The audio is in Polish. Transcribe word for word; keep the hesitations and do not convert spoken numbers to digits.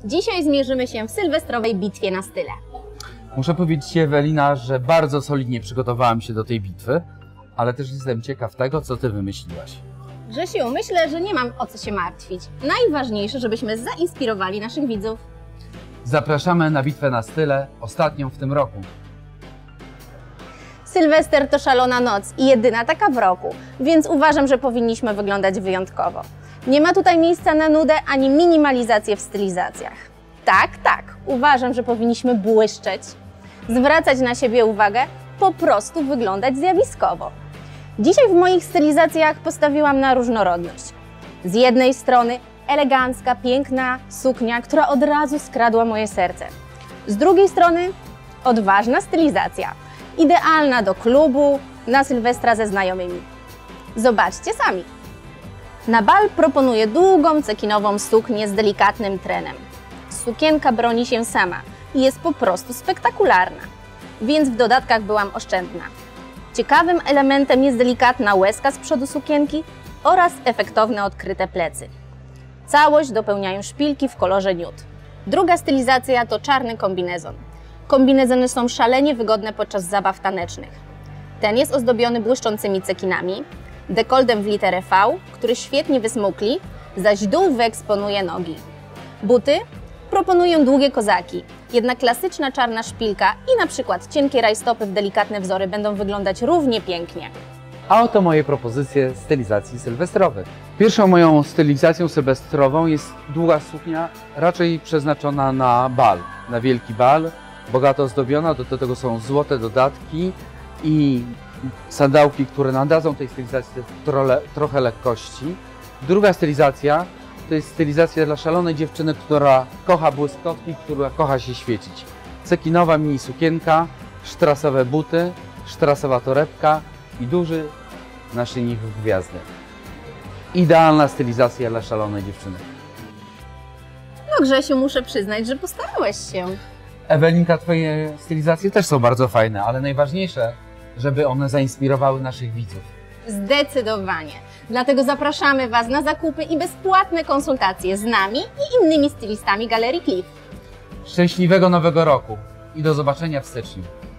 Dzisiaj zmierzymy się w sylwestrowej bitwie na style. Muszę powiedzieć Ci, Ewelina, że bardzo solidnie przygotowałam się do tej bitwy, ale też jestem ciekaw tego, co Ty wymyśliłaś. Grzesiu, myślę, że nie mam o co się martwić. Najważniejsze, żebyśmy zainspirowali naszych widzów. Zapraszamy na bitwę na style, ostatnią w tym roku. Sylwester to szalona noc i jedyna taka w roku, więc uważam, że powinniśmy wyglądać wyjątkowo. Nie ma tutaj miejsca na nudę ani minimalizację w stylizacjach. Tak, tak, uważam, że powinniśmy błyszczeć, zwracać na siebie uwagę, po prostu wyglądać zjawiskowo. Dzisiaj w moich stylizacjach postawiłam na różnorodność. Z jednej strony elegancka, piękna suknia, która od razu skradła moje serce. Z drugiej strony odważna stylizacja, idealna do klubu, na Sylwestra ze znajomymi. Zobaczcie sami. Na bal proponuję długą cekinową suknię z delikatnym trenem. Sukienka broni się sama i jest po prostu spektakularna, więc w dodatkach byłam oszczędna. Ciekawym elementem jest delikatna łezka z przodu sukienki oraz efektowne odkryte plecy. Całość dopełniają szpilki w kolorze nude. Druga stylizacja to czarny kombinezon. Kombinezony są szalenie wygodne podczas zabaw tanecznych. Ten jest ozdobiony błyszczącymi cekinami, dekoltem w literę V, który świetnie wysmukli, zaś dół wyeksponuje nogi. Buty proponują długie kozaki, jednak klasyczna czarna szpilka i na przykład cienkie rajstopy w delikatne wzory będą wyglądać równie pięknie. A oto moje propozycje stylizacji sylwestrowych. Pierwszą moją stylizacją sylwestrową jest długa suknia, raczej przeznaczona na bal, na wielki bal, bogato ozdobiona, do tego są złote dodatki i sandałki, które nadadzą tej stylizacji trochę, trochę lekkości. Druga stylizacja to jest stylizacja dla szalonej dziewczyny, która kocha błyskotki, która kocha się świecić. Cekinowa mini sukienka, sztrasowe buty, sztrasowa torebka i duży naszyjnik w gwiazdę. Idealna stylizacja dla szalonej dziewczyny. No Grzesiu, muszę przyznać, że postarałeś się. Ewelinka, Twoje stylizacje też są bardzo fajne, ale najważniejsze, żeby one zainspirowały naszych widzów. Zdecydowanie. Dlatego zapraszamy Was na zakupy i bezpłatne konsultacje z nami i innymi stylistami Galerii Cliff. Szczęśliwego Nowego Roku i do zobaczenia w styczniu.